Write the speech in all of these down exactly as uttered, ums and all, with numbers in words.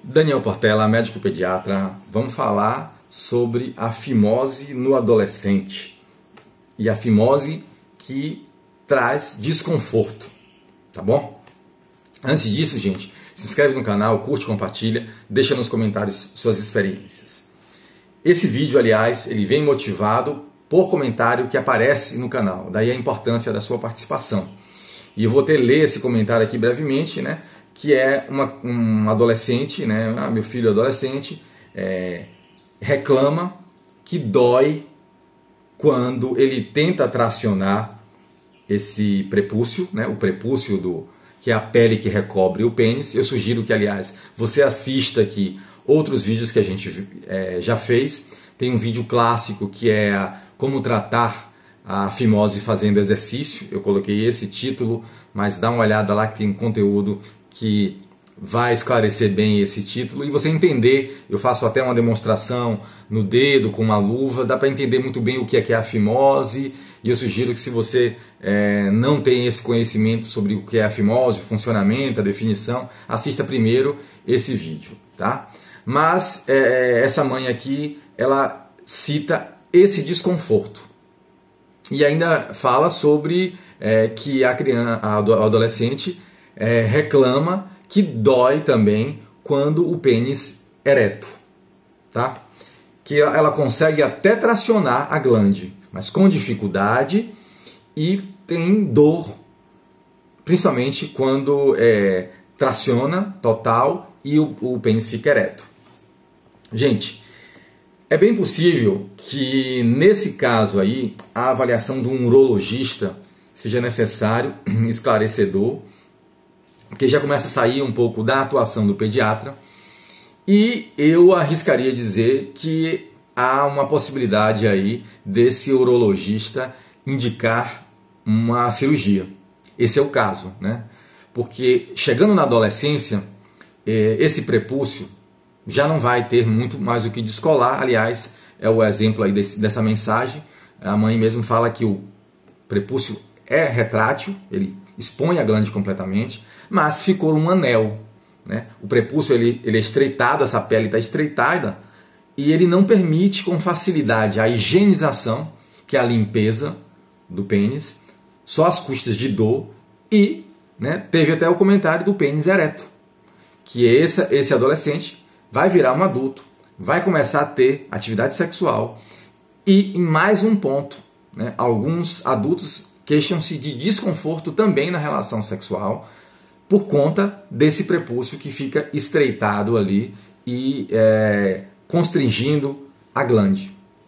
Daniel Portela, médico pediatra. Vamos falar sobre a fimose no adolescente e a fimose que traz desconforto, tá bom? Antes disso, gente, se inscreve no canal, curte, compartilha, deixa nos comentários suas experiências. Esse vídeo, aliás, ele vem motivado por comentário que aparece no canal, daí a importância da sua participação. E eu vou ter ler esse comentário aqui brevemente, né? Que é uma, um adolescente, né? Ah, meu filho adolescente é, reclama que dói quando ele tenta tracionar esse prepúcio, né? O prepúcio do que é a pele que recobre o pênis. Eu sugiro que, aliás, você assista aqui outros vídeos que a gente é, já fez. Tem um vídeo clássico que é a, como tratar a fimose fazendo exercício. Eu coloquei esse título, mas dá uma olhada lá que tem conteúdo que vai esclarecer bem esse título e você entender. Eu faço até uma demonstração no dedo com uma luva, dá para entender muito bem o que é, que é a fimose. E eu sugiro que, se você é, não tem esse conhecimento sobre o que é a fimose, o funcionamento, a definição, assista primeiro esse vídeo, tá? Mas é, essa mãe aqui, ela cita esse desconforto e ainda fala sobre é, que a criança, a adolescente é, reclama que dói também quando o pênis ereto, tá? Que ela consegue até tracionar a glande, mas com dificuldade, e tem dor, principalmente quando é, traciona total e o, o pênis fica ereto. Gente, é bem possível que nesse caso aí a avaliação de um urologista seja necessário, esclarecedor, porque já começa a sair um pouco da atuação do pediatra, e eu arriscaria dizer que há uma possibilidade aí desse urologista indicar uma cirurgia. Esse é o caso, né? Porque chegando na adolescência, esse prepúcio já não vai ter muito mais o que descolar. Aliás, é o exemplo aí desse, dessa mensagem. A mãe mesmo fala que o prepúcio é retrátil, ele expõe a glande completamente, mas ficou um anel, né? O prepúcio ele, ele é estreitado, essa pele está estreitada, e ele não permite com facilidade a higienização, que é a limpeza do pênis, só às custas de dor. E né, teve até o comentário do pênis ereto, que esse, esse adolescente vai virar um adulto, vai começar a ter atividade sexual. E em mais um ponto, né, alguns adultos queixam-se de desconforto também na relação sexual por conta desse prepúcio que fica estreitado ali e é, constringindo a glande.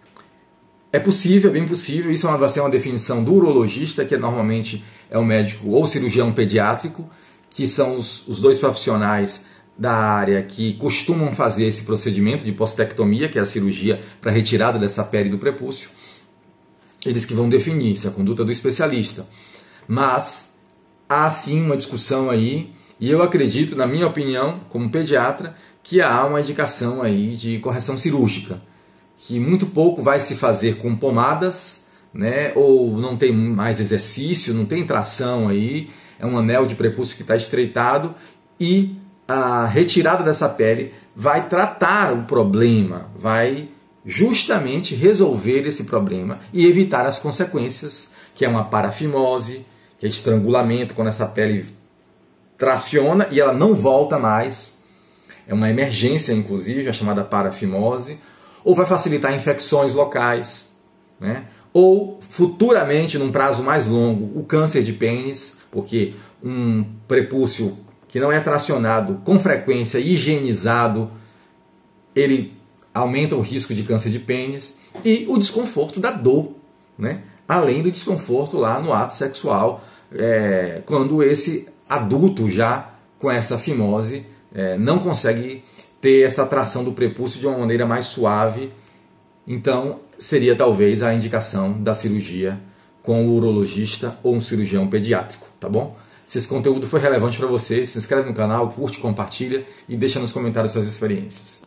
É possível, é bem possível, isso vai ser uma definição do urologista, que normalmente é um médico ou cirurgião pediátrico, que são os, os dois profissionais da área que costumam fazer esse procedimento de postectomia, que é a cirurgia para retirada dessa pele do prepúcio. Eles que vão definir, isso é a conduta do especialista. Mas há sim uma discussão aí, e eu acredito, na minha opinião, como pediatra, que há uma indicação aí de correção cirúrgica, que muito pouco vai se fazer com pomadas, né, ou não tem mais exercício, não tem tração aí, é um anel de prepúcio que está estreitado, e a retirada dessa pele vai tratar o problema, vai justamente resolver esse problema e evitar as consequências, que é uma parafimose, que é estrangulamento, quando essa pele traciona e ela não volta mais. É uma emergência, inclusive, a chamada parafimose. Ou vai facilitar infecções locais, né? Ou futuramente, num prazo mais longo, o câncer de pênis, porque um prepúcio que não é tracionado com frequência, higienizado, ele aumenta o risco de câncer de pênis. E o desconforto da dor, né? Além do desconforto lá no ato sexual, é, quando esse adulto já com essa fimose é, não consegue ter essa atração do prepúcio de uma maneira mais suave. Então seria talvez a indicação da cirurgia com o urologista ou um cirurgião pediátrico, tá bom? Se esse conteúdo foi relevante para você, se inscreve no canal, curte, compartilha e deixa nos comentários suas experiências.